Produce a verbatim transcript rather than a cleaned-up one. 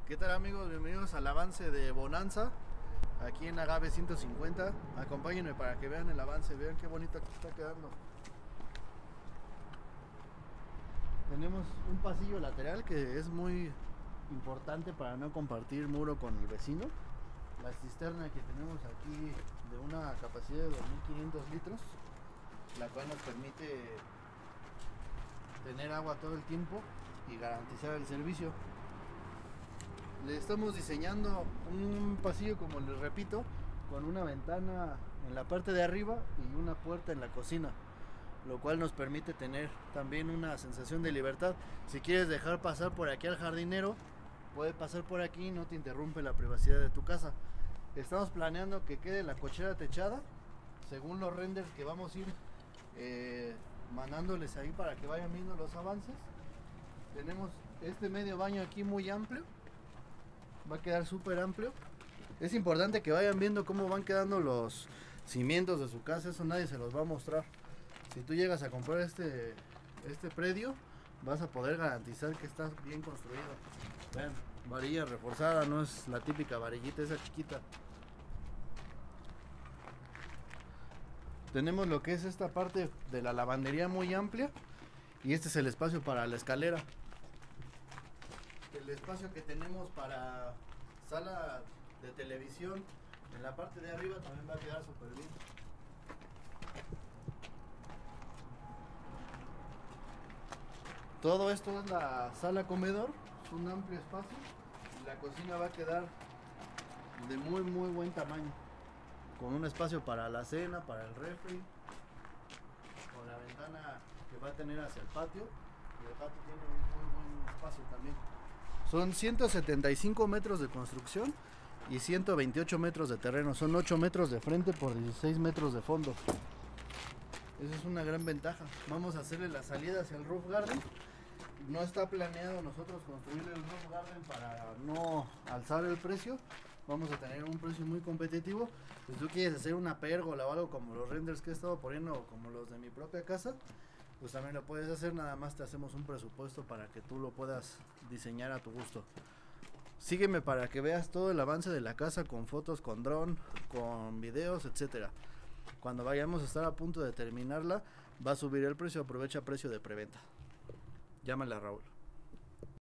¿Qué tal, amigos? Bienvenidos al avance de Bonanza aquí en Agave ciento cincuenta. Acompáñenme para que vean el avance, vean qué bonito está quedando. Tenemos un pasillo lateral que es muy importante para no compartir muro con el vecino. La cisterna que tenemos aquí de una capacidad de dos mil quinientos litros, la cual nos permite tener agua todo el tiempo y garantizar el servicio. Le estamos diseñando un pasillo, como les repito, con una ventana en la parte de arriba y una puerta en la cocina, lo cual nos permite tener también una sensación de libertad. Si quieres dejar pasar por aquí al jardinero, puede pasar por aquí y no te interrumpe la privacidad de tu casa. Estamos planeando que quede la cochera techada, según los renders que vamos a ir eh, mandándoles ahí para que vayan viendo los avances. Tenemos este medio baño aquí muy amplio, va a quedar súper amplio. Es importante que vayan viendo cómo van quedando los cimientos de su casa, eso nadie se los va a mostrar. Si tú llegas a comprar este, este predio, vas a poder garantizar que está bien construido. Vean, varilla reforzada, no es la típica varillita esa chiquita. Tenemos lo que es esta parte de la lavandería muy amplia, y este es el espacio para la escalera. El espacio que tenemos para sala de televisión en la parte de arriba también va a quedar súper bien. Todo esto es la sala comedor, es un amplio espacio, y la cocina va a quedar de muy muy buen tamaño, con un espacio para la cena, para el refri, con la ventana que va a tener hacia el patio, y el patio tiene un muy buen espacio también. Son ciento setenta y cinco metros de construcción y ciento veintiocho metros de terreno. Son ocho metros de frente por dieciséis metros de fondo. Esa es una gran ventaja. Vamos a hacerle la salida hacia el roof garden. No está planeado nosotros construirle el roof garden para no alzar el precio. Vamos a tener un precio muy competitivo. Si tú quieres hacer una pérgola o algo como los renders que he estado poniendo, como los de mi propia casa, pues también lo puedes hacer. Nada más te hacemos un presupuesto para que tú lo puedas diseñar a tu gusto. Sígueme para que veas todo el avance de la casa, con fotos, con dron, con videos, etcétera. Cuando vayamos a estar a punto de terminarla, va a subir el precio. Aprovecha precio de preventa. Llámale a Raúl.